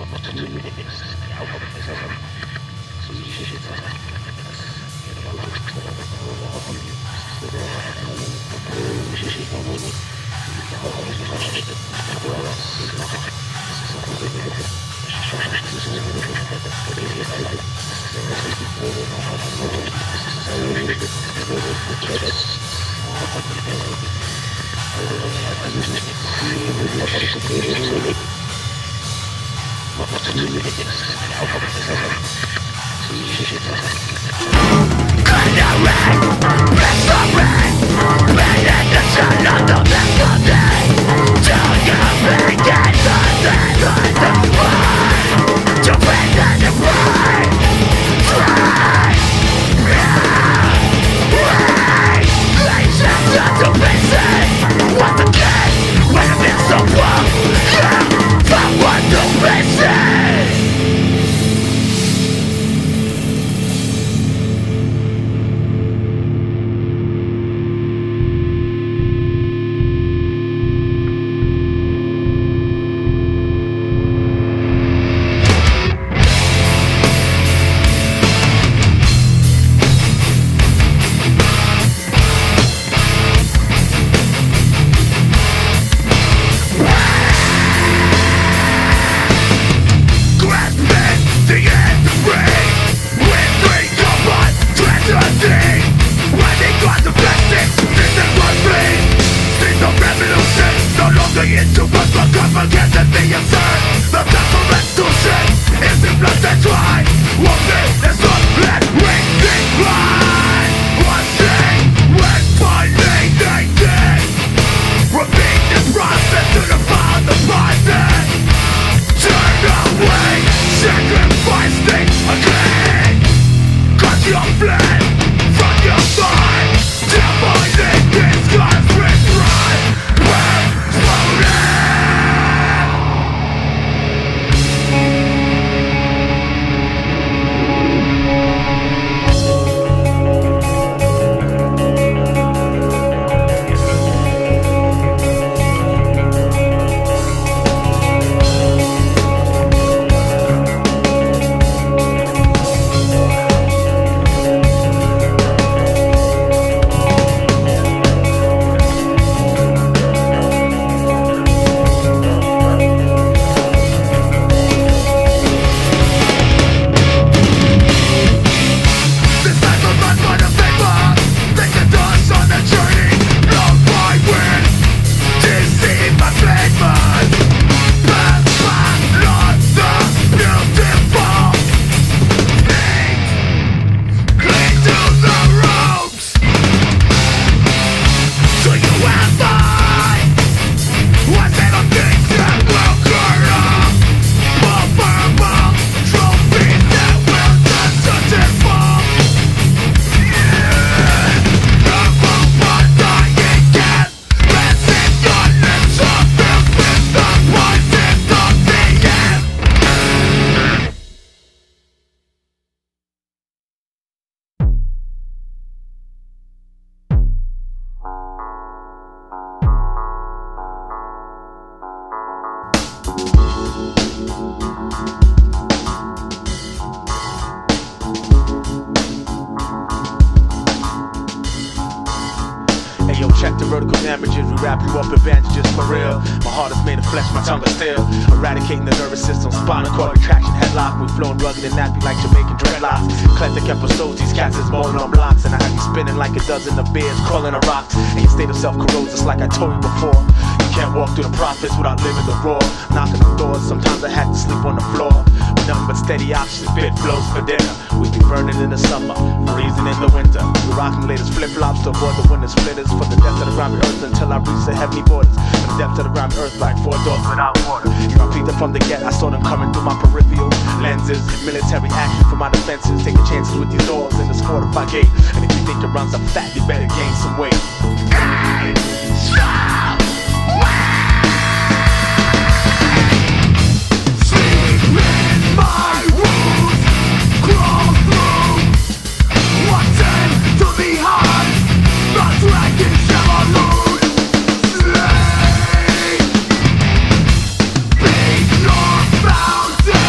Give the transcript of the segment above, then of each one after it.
Check the vertical damages, we wrap you up in bandages for real. My heart is made of flesh, my tongue is steel. Eradicating the nervous system, spinal cord retraction, headlock. We flowing rugged and nappy like Jamaican dreadlocks. Eclectic episodes, these cats is molding on blocks. And I have you spinning like a dozen of beers, crawling on rocks. And your state of self corrodes, just like I told you before. You can't walk through the prophets without living the raw. Knocking on doors, sometimes I had to sleep on the floor. With nothing but steady options, bit flows for dinner. We be burning in the summer, freezing in the winter. We rocking the latest flip-flops to avoid the winter splitters. For the depth of the ground earth until I reach the heavenly borders. For the depth of the ground earth like 4 doors without water. You repeat them from the get, I saw them coming through my peripheral lenses. Military action for my defenses. Taking chances with these doors in this fortified gate. And if you think the runs are fat, you better gain some weight. Be your fountain.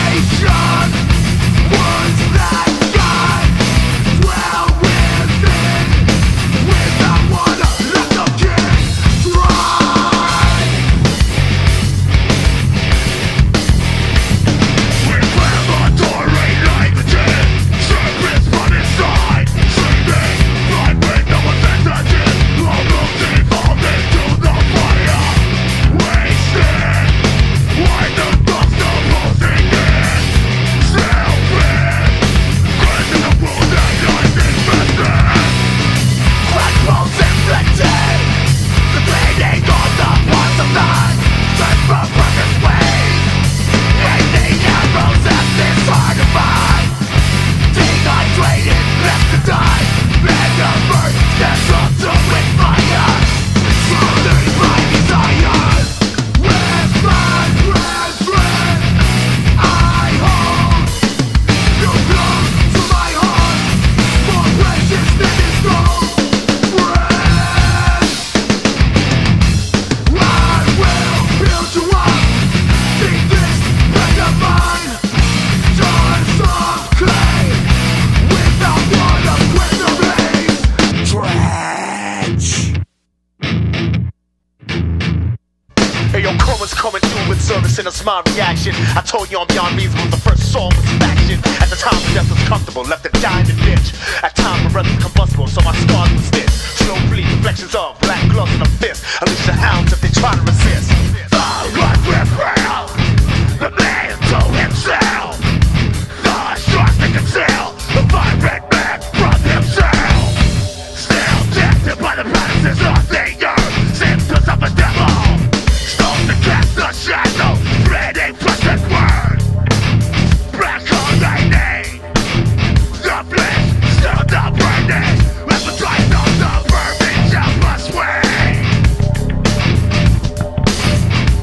upon reaction. I told you I'm beyond reason when the first song was faction. At the time, death was comfortable, left to die in the ditch. At times, my breath was combustible, so my scars were stitched. Slow bleed, reflections of black gloves in a fist. Unleash the hounds if they try to resist. The right we're proud, the man to himself. The strong they conceal, the vibrant man from himself. Still tempted by the promises of the earth, symptoms of a devil. Stone to cast the shadow, spreading flesh and word. Black hole lightning, the flesh, still the burning. Repetize on the verbiage of a swing.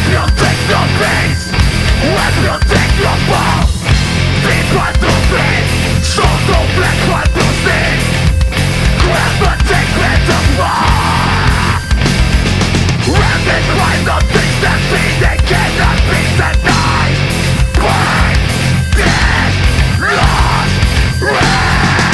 If you think no peace, if you think no fall, think what to be. So don't black what to see. Grab the secret of war. Recognize the things that be, they cannot be denied. Burn, dead, lost, red.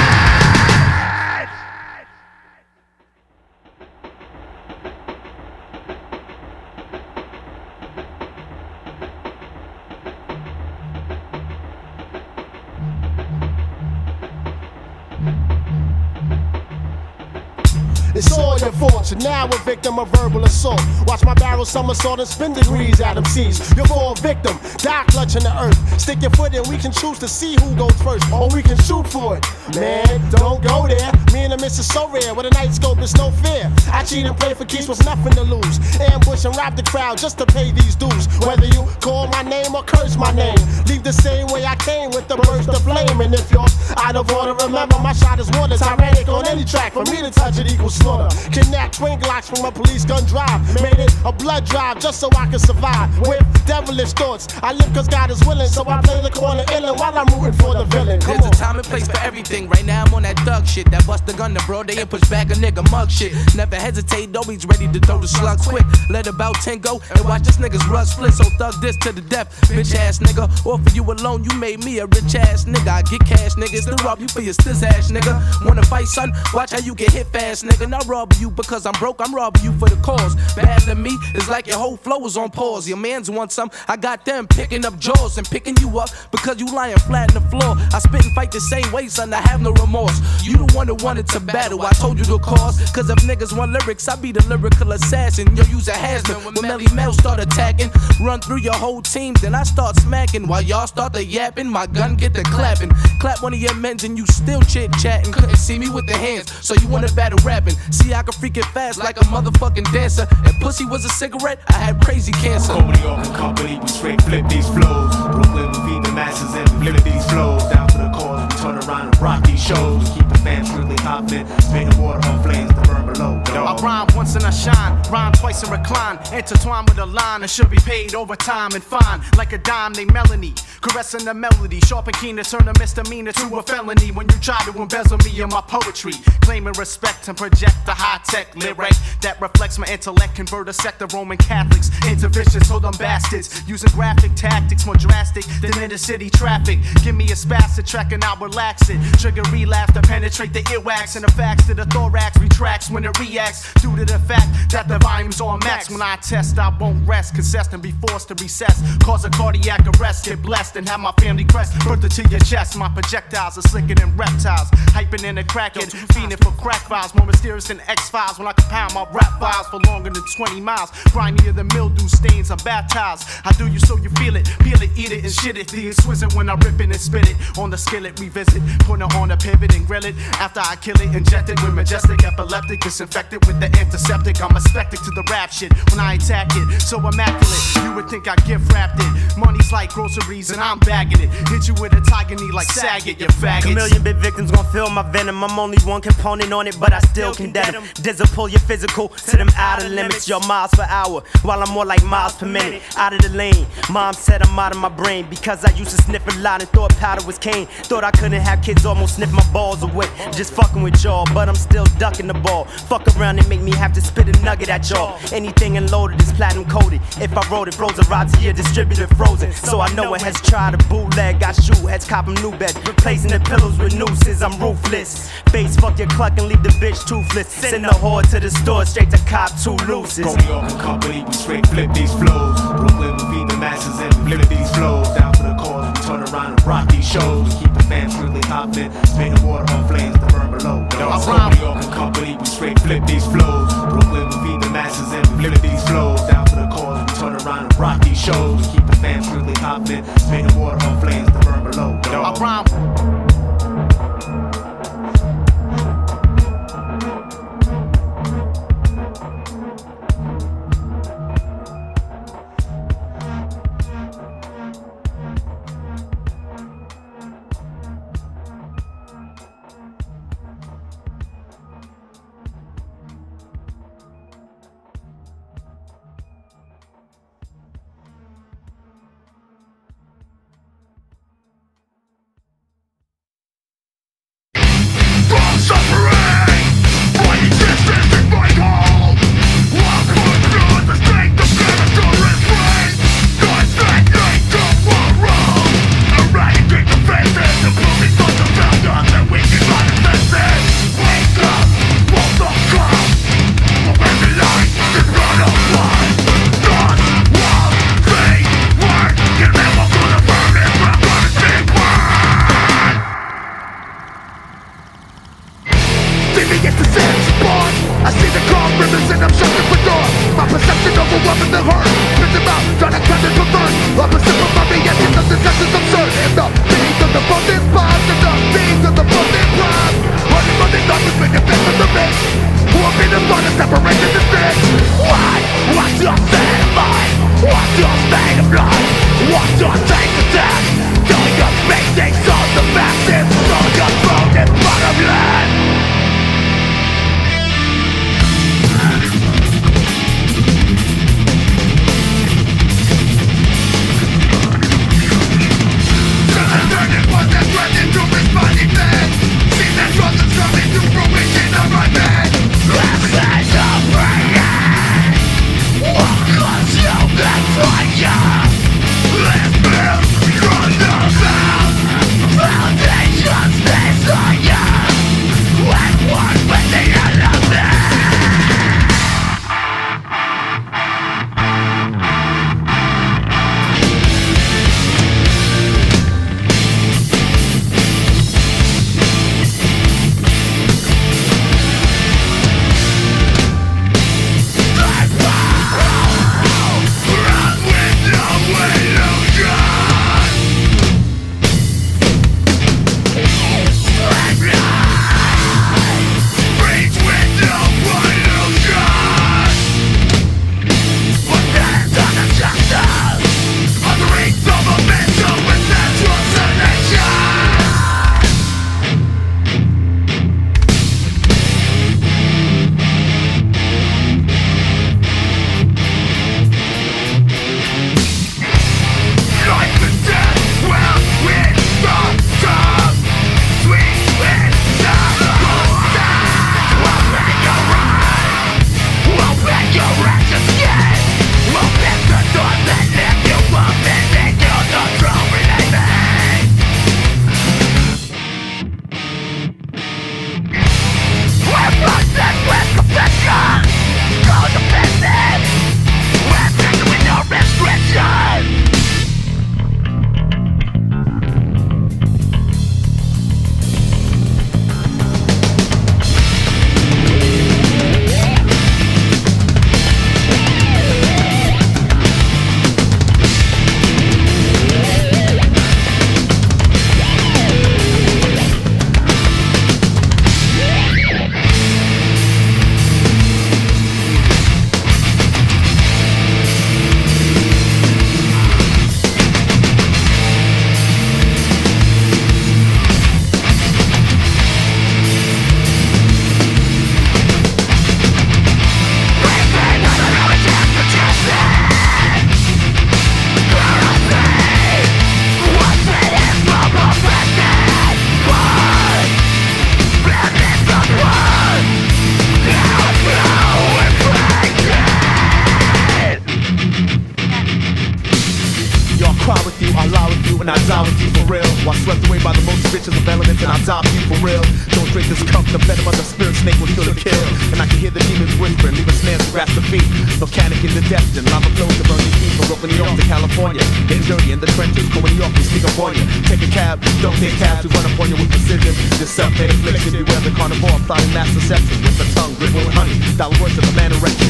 It's all your fault. You're now a victim of verbal assault. Watch my barrel somersault and spin degrees at MCs. You're for a victim, die clutching the earth. Stick your foot in, we can choose to see who goes first, or we can shoot for it. Man, don't go there. Me and the miss is so rare. With a night scope, it's no fear. I cheat and play for keeps with nothing to lose. Ambush and rap the crowd just to pay these dues. Whether you call my name or curse my name, leave the same way I came with the burst of flame. And if you're out of order, remember my shot is water. Tyrannic on any track. For me to touch it equals slaughter. Kidnapped twin Glocks from a police gun drive. Made it a blood drive just so I could survive. With devilish thoughts, I live cause God is willing. So I play the corner illin' while I'm rooting for the villain. Come There's on. a time and place for everything. Right now I'm on that thug shit. That bust the gun to bro, they ain't push back a nigga mug shit. Never hesitate, always ready to throw the slugs quick. Let about 10 go and watch this niggas rust split. So thug this to the death, bitch ass nigga. Or for you alone, you made me a rich ass nigga. I get cash nigga, still rob you for your stiz ass nigga. Wanna fight son? Watch how you get hit fast nigga. Not rob you because I'm broke, I'm robbing you for the cause. Bad to me is like your whole flow is on pause. Your mans want some, I got them picking up jaws and picking you up because you lying flat in the floor. I spit and fight the same way, son, I have no remorse. You the one that wanted to battle, I told you the cause. Cause if niggas want lyrics, I be the lyrical assassin. Yo, use a has-been when Melly Mel start attacking. Run through your whole team, then I start smacking. While y'all start the yapping, my gun get the clapping. Clap one of your men's and you still chit-chatting. Couldn't see me with the hands, so you wanna battle rapping. See, I can freak it fast like a motherfucking dancer. If pussy was a cigarette, I had crazy cancer. Cody York and company, we straight flip these flows. Brooklyn, we feed the masses and we flip these flows. Down for the cause, we turn around and rock these shows. Keep the fans really hopping, spitting water on flames to burn below. I rhyme once and I shine, rhyme twice and recline. Intertwined with a line and should be paid overtime and fine. Like a dime named Melanie, caressing the melody. Sharp and keen to turn a misdemeanor to a felony. When you try to embezzle me in my poetry, claiming respect and project the high-tech lyric that reflects my intellect. Convert a sect of Roman Catholics into vicious hoodlum bastards, using graphic tactics more drastic than inner city traffic. Give me a spastic track and I'll relax it. Trigger relapse to penetrate the earwax, and the facts to the thorax retracts when it reacts due to the fact that the volume's on max. When I test, I won't rest, consist and be forced to recess, cause a cardiac arrest, get blessed and have my family crest birthed it to your chest. My projectiles are slicker than reptiles, hyping in a crackhead, fiending for crack files, more mysterious than X-Files. When I compound my rap files for longer than 20 miles, grimier than mildew stains, I'm baptized. I do you so you feel it, peel it, eat it and shit it. The exquisite when I rip it and spit it on the skillet, revisit, put it on a pivot and grill it. After I kill it, inject it with majestic, epileptic, disinfected with the antiseptic. I'm a spectac to the rap shit when I attack it, so immaculate. You would think I gift wrapped it. Money's like groceries and I'm bagging it. Hit you with a tiger knee like Saget, you faggots. Chameleon bit victims gon' feel my venom. I'm only one component on it, but I still condemn them. Dizzle pull your physical to them outer limits. Your miles per hour, while I'm more like miles per minute. Out of the lane, mom said I'm out of my brain because I used to sniff a lot and thought powder was cane. Thought I couldn't have kids, almost sniff my balls away. Just fucking with y'all, but I'm still ducking the ball. Fuck around and make me have to spit a nugget at y'all. Anything unloaded is platinum coated. If I wrote it, frozen rod to your distributor frozen. So I know it has tried to bootleg. I shoot heads, cop them new beds, replacing the pillows with nooses. I'm ruthless. Face fuck your cluck and leave the bitch toothless. Send the whore to the store, straight to cop 2 looses. Cody York and company, we straight flip these flows. Brooklyn, we feed the masses and we flip these flows. Down for the cause, we turn around and rock these shows. Keep the fans really hopping, spitting water on flames to burn below. Cody York and company, we straight flip these flows. Brooklyn, we feed the masses and we flip these flows. Down for the cause, we turn around and rock these shows. Keep the fans really hopping, spitting water on flames to burn below. I rhyme. hurt. Spit them out, trying to catch it from thirst. Opposite from my reaction, the senses absurd. If the beings of the boat is pop, if the beings of the boat is pop, running from the darkness, make the best of the rich. Who will be the one to separate the distinct? Why? What's your state of mind? What's your state of life? What's your take of death? Do your basics on the masses, so your throat is bottomless. and I die with you for real. While swept away by the most riches of elements, and I die with you for real. Don't drink this cup, the venom of the spirit snake will kill the kill. And I can hear the demons whispering, leave a snare to grasp the feet. Volcanic in the depths, and lava flows to burn these feet. From Brooklyn, New York to California, getting dirty in the trenches. Come New York, we sneak up on you. Take a cab, don't take cabs, we run up on you with precision. This self-made affliction, beware the carnivore, plotting mass deception. With the tongue, dribble with honey, dollar worth of a man erection.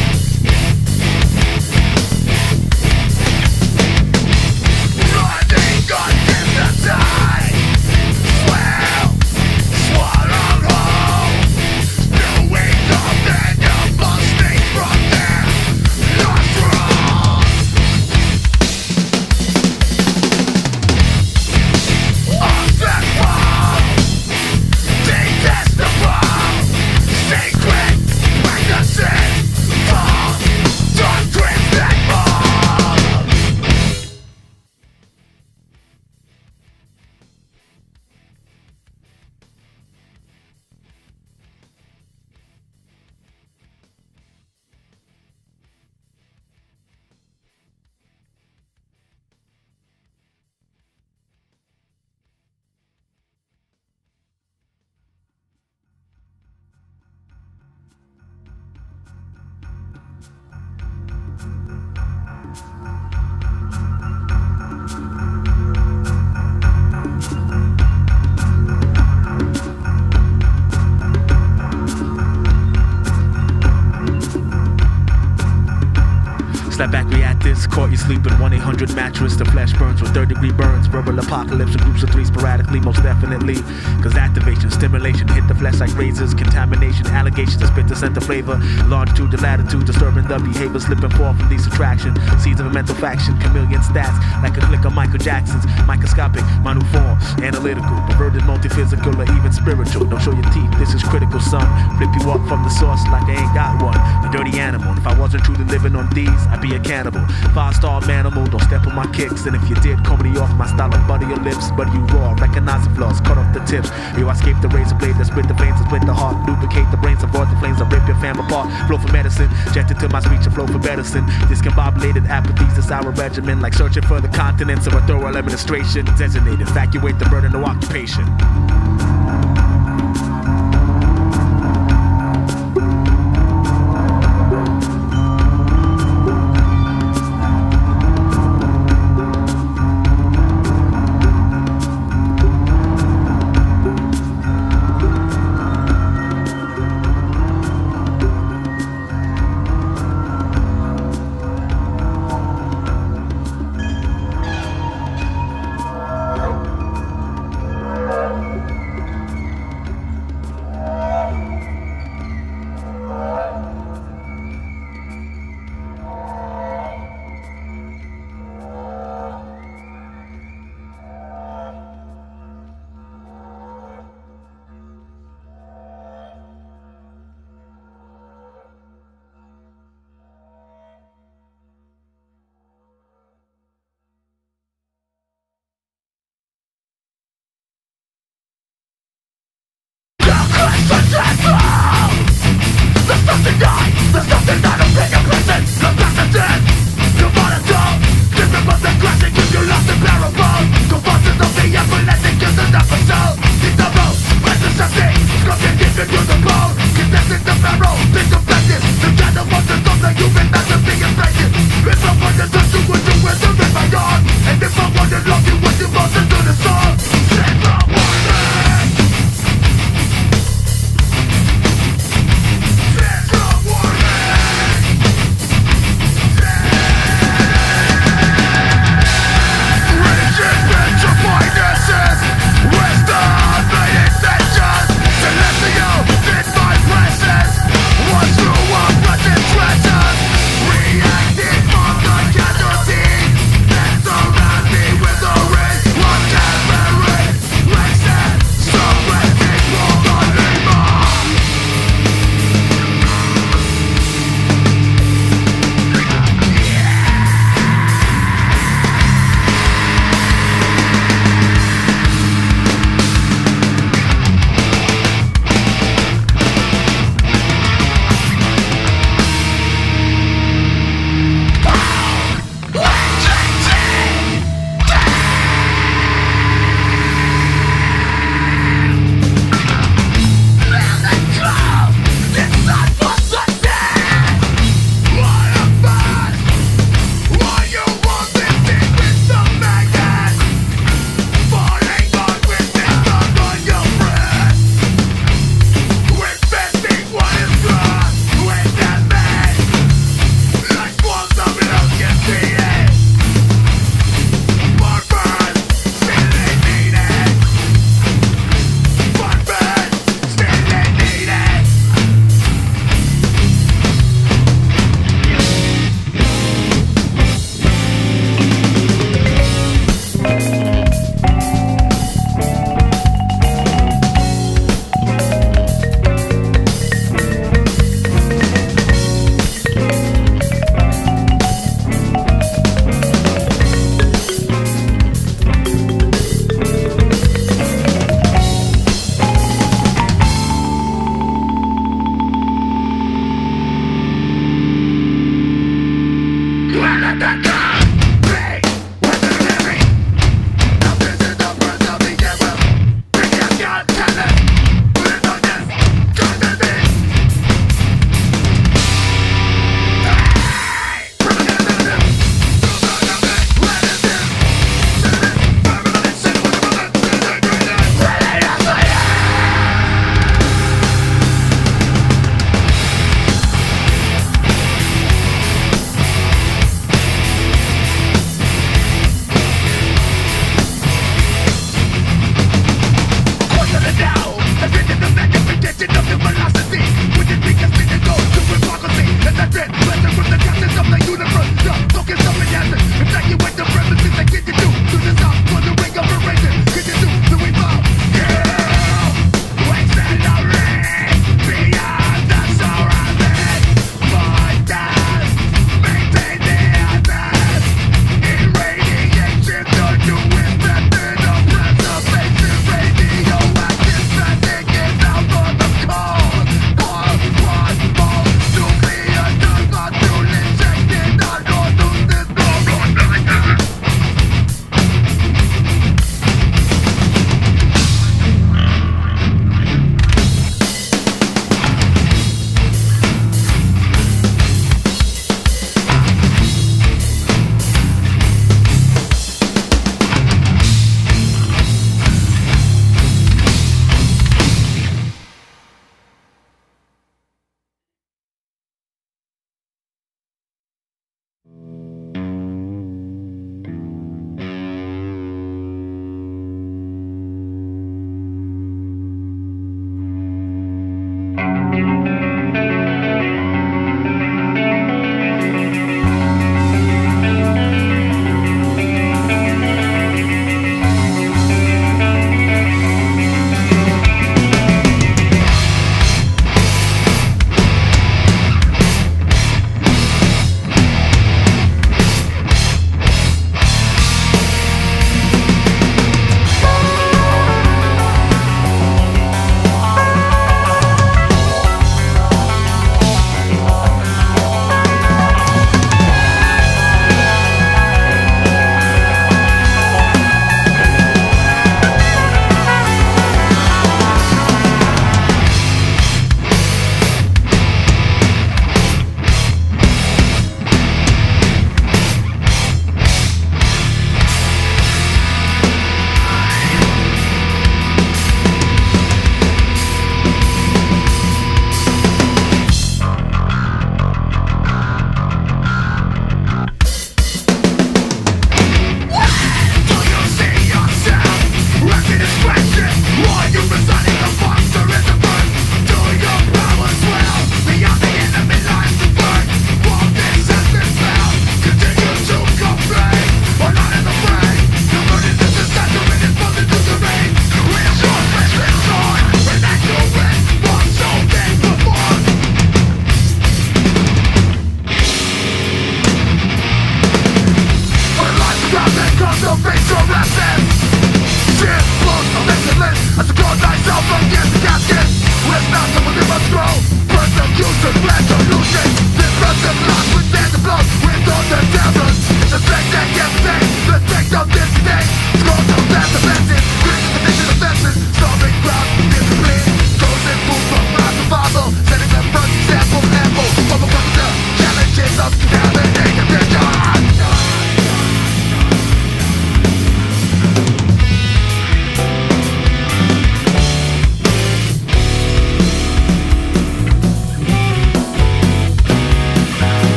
Running caught you sleeping, 1-800 mattress. The flesh burns with 3rd-degree burns. Verbal apocalypse in groups of 3 sporadically, most definitely. Cause activation, stimulation, hit the flesh like razors. Contamination, allegations to spit the scent of flavor. Longitude to latitude, disturbing the behavior. Slipping forth from these subtraction. Seeds of a mental faction, chameleon stats. Like a click of Michael Jackson's. Microscopic, minute form, analytical. Perverted, multi-physical, or even spiritual. Don't show your teeth, this is critical, son. Flip you up from the source like I ain't got one. A dirty animal. If I wasn't truly living on these, I'd be a cannibal. 5-star manimal, don't step on my kicks. And if you did, comedy off my style of butter your lips. Buddy, you raw, recognize the flaws, cut off the tips. You escape the razor blade that split the veins and split the heart. Lubricate the brains, avoid the flames that rip your fam apart. Flow for medicine, jetted to my speech and flow for medicine. Discombobulated apathies, this our regimen. Like searching for the continents of a thorough administration. Designate, evacuate the burden of occupation. There's nothing not a bigger person. The past is dead. You wanna go? Give them up the classic if you lost the parable. Compulsions of the everlasting is an episode. Need the road, resistance, scorpion deep into the